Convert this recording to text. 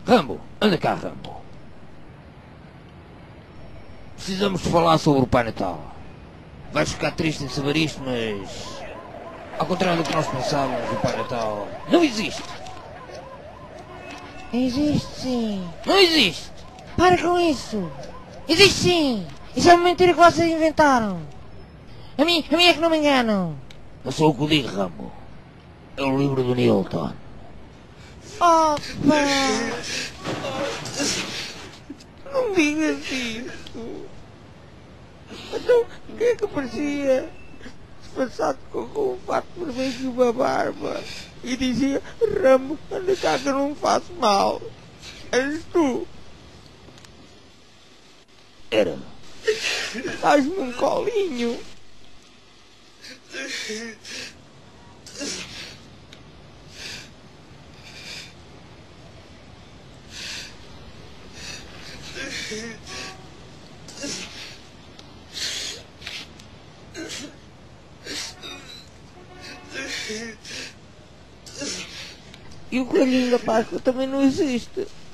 Rambo, anda cá, Rambo. Precisamos de falar sobre o Pai Natal. Vais ficar triste em saber isto, mas... Ao contrário do que nós pensávamos, o Pai Natal não existe. Existe sim. Não existe. Para com isso. Existe sim. Isso é uma mentira que vocês inventaram. A mim é que não me enganam. Eu sou o que o digo, Rambo. É o livro do Newton. Oh, pá. Não digas isso. Então, quem é que aparecia disfarçado com um fato vermelho e uma barba e dizia: Rambo, anda cá que eu não faço mal? És tu. Era. Dás-me um colinho. E o coelhinho da Páscoa também não existe.